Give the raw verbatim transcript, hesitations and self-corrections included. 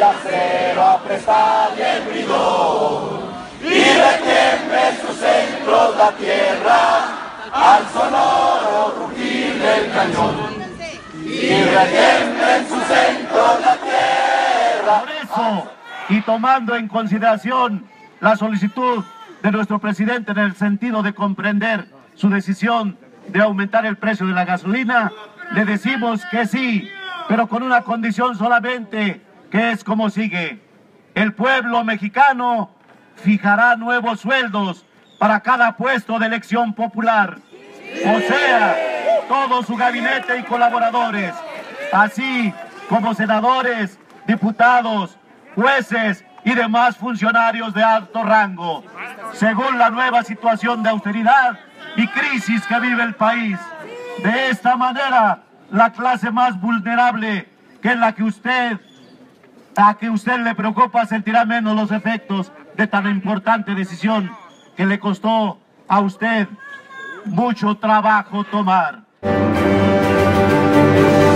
acero aprestar y el bridón, y retiemble en sus centros la tierra al sonoro rugir del cañón. Y retiemble en sus centros la tierra. Por eso, y tomando en consideración la solicitud de nuestro presidente en el sentido de comprender su decisión de aumentar el precio de la gasolina, le decimos que sí, pero con una condición solamente, que es como sigue. El pueblo mexicano fijará nuevos sueldos para cada puesto de elección popular, o sea, todo su gabinete y colaboradores, así como senadores, diputados, jueces y demás funcionarios de alto rango, según la nueva situación de austeridad y crisis que vive el país. De esta manera, la clase más vulnerable, que es la que usted, a que usted le preocupa, sentirá menos los efectos de tan importante decisión que le costó a usted mucho trabajo tomar.